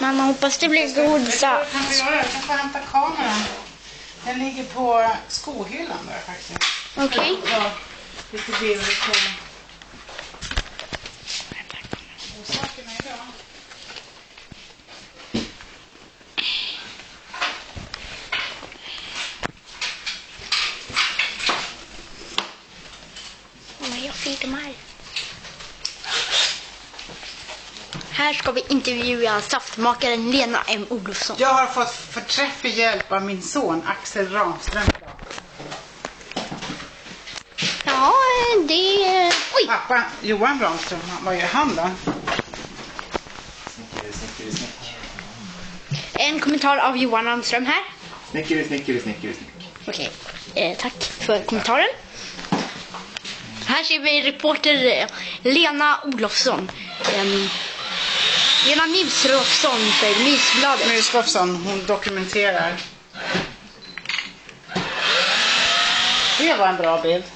Man hoppas det blir god saft. Jag kan få hämta kameran. Den ligger på skohyllan där faktiskt. Okej. Ja, lite bilder på sakerna idag. Jag filmar. Här ska vi intervjua saftmakaren Lena M. Olofsson. Jag har fått förträfflig hjälp av min son Axel Ramström. Ja, det... Oj! Pappa Johan Ramström, vad gör han då? En kommentar av Johan Ramström här. Snickare. Okej, tack för kommentaren. Här ser vi reporter Lena Olofsson. Lena Olofsson för Mysbladet. Olofsson, hon dokumenterar. Det var en bra bild.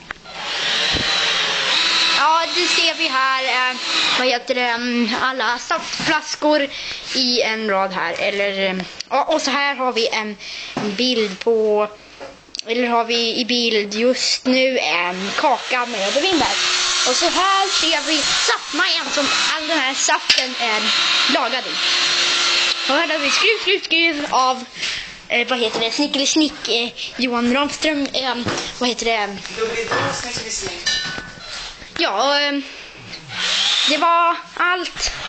Ja, det ser vi här. Vad heter det? Alla saftflaskor i en rad här. Eller, och så här har vi en bild på... Eller har vi i bild just nu en kaka med vinbär. Och så här ser vi saftmajan som all den här saften är lagad i. Och här har vi skruv av vad heter det? Snick Johan Ramström. Vad heter det? Ja, det var allt.